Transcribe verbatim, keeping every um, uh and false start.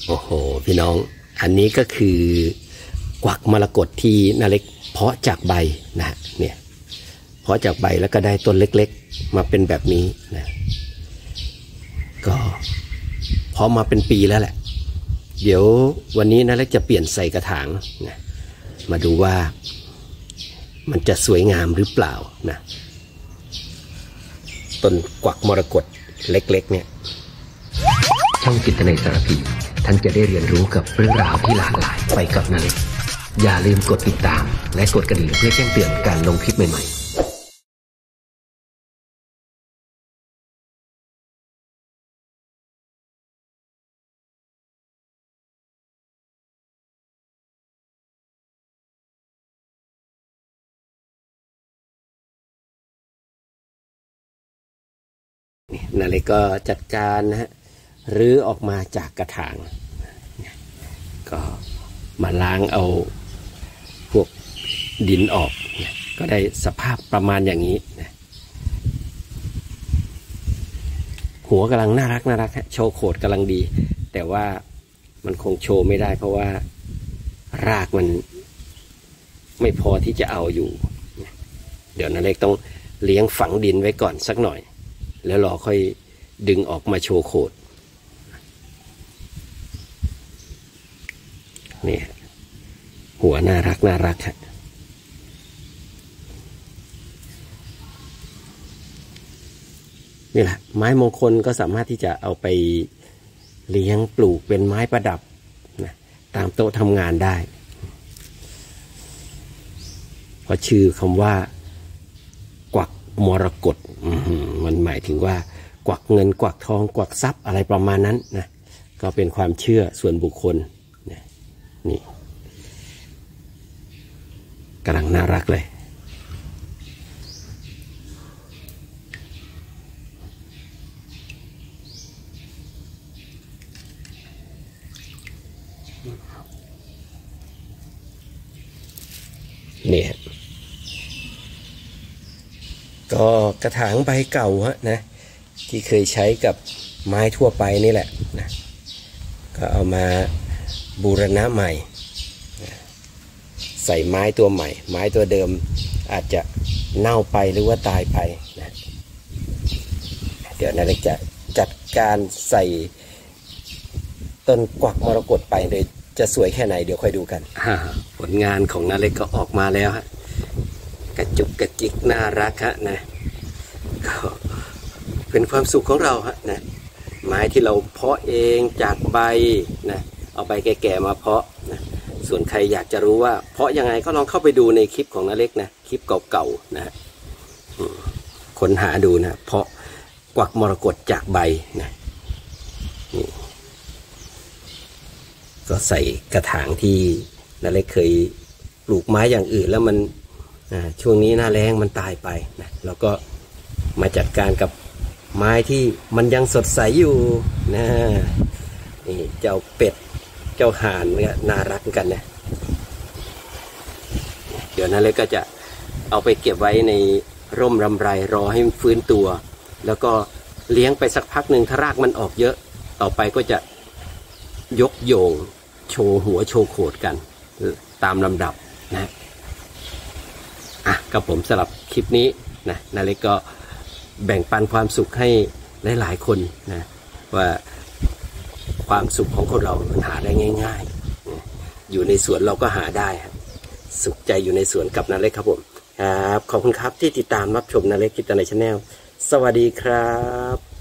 โอ้โหพี่น้องอันนี้ก็คือกวักมรกตที่นาเล็กเพาะจากใบนะเนี่ยเพาะจากใบแล้วก็ได้ต้นเล็กๆมาเป็นแบบนี้นะก็เพาะมาเป็นปีแล้วแหละเดี๋ยววันนี้นาเล็กจะเปลี่ยนใส่กระถางนะมาดูว่ามันจะสวยงามหรือเปล่านะต้นกวักมรกตเล็กๆเนี่ยช่องจิตนาสารพีท่านจะได้เรียนรู้กับเรื่องราวที่หลากหลายไปกับนาเล็กอย่าลืมกดติดตามและกดกระดิ่งเพื่อแจ้งเตือนการลงคลิปใหม่ๆนาเล็กก็จัดการนะฮะรื้อออกมาจากกระถางก็มาล้างเอาพวกดินออกก็ได้สภาพประมาณอย่างนี้นะหัวกำลังน่ารักน่ารักโชว์โขดกำลังดีแต่ว่ามันคงโชว์ไม่ได้เพราะว่ารากมันไม่พอที่จะเอาอยู่เดี๋ยวนาเล็กต้องเลี้ยงฝังดินไว้ก่อนสักหน่อยแล้วรอค่อยดึงออกมาโชว์โขดนี่หัวน่ารักน่ารักฮะนี่แหละไม้มงคลก็สามารถที่จะเอาไปเลี้ยงปลูกเป็นไม้ประดับนะตามโต๊ะทำงานได้เพราะชื่อคำว่ากวักมรกตมันหมายถึงว่ากวักเงินกวักทองกวักทรัพย์อะไรประมาณนั้นนะก็เป็นความเชื่อส่วนบุคคลนี่กำลังน่ารักเลยเนี่ยก็กระถางใบเก่าฮะนะที่เคยใช้กับไม้ทั่วไปนี่แหละนะก็เอามาบูรณะใหม่ใส่ไม้ตัวใหม่ไม้ตัวเดิมอาจจะเน่าไปหรือว่าตายไปนะเดี๋ยวนาเล็กจะจัดการใส่ต้นกวักมรกตไปเลยจะสวยแค่ไหนเดี๋ยวค่อยดูกันผลงานของนาเล็กก็ออกมาแล้วฮะกระจุกกระจิกน่ารักฮะนะก็เป็นความสุขของเราฮะนะไม้ที่เราเพาะเองจากใบนะเอาใบแก่ๆมาเพาะนะส่วนใครอยากจะรู้ว่าเพาะยังไงก็ลองเข้าไปดูในคลิปของนาเล็กนะคลิปเก่าๆนะค้นหาดูนะเพาะกวักมรกตจากใบนะนี่ก็ใส่กระถางที่นาเล็กเคยปลูกไม้อย่างอื่นแล้วมันช่วงนี้หน้าแล้งมันตายไปนะแล้วก็มาจัดการกับไม้ที่มันยังสดใสอยู่นะนี่เจ้าเป็ดเจ้าห่านเนี่ยน่ารักกันนะเดี๋ยวนั้นเลยก็จะเอาไปเก็บไว้ในร่มรำไรรอให้มันฟื้นตัวแล้วก็เลี้ยงไปสักพักหนึ่งถ้ารากมันออกเยอะต่อไปก็จะยกโยงโชว์หัวโชว์โขดกันตามลำดับนะอ่ะกับผมสำหรับคลิปนี้นะนาเล็กก็แบ่งปันความสุขให้หลายๆคนนะว่าความสุขของคนเรามันหาได้ง่ายๆอยู่ในสวนเราก็หาได้สุขใจอยู่ในสวนกับนาเล็กครับผมครับขอบคุณครับที่ติดตามรับชมนาเล็กกิตนาแนลสวัสดีครับ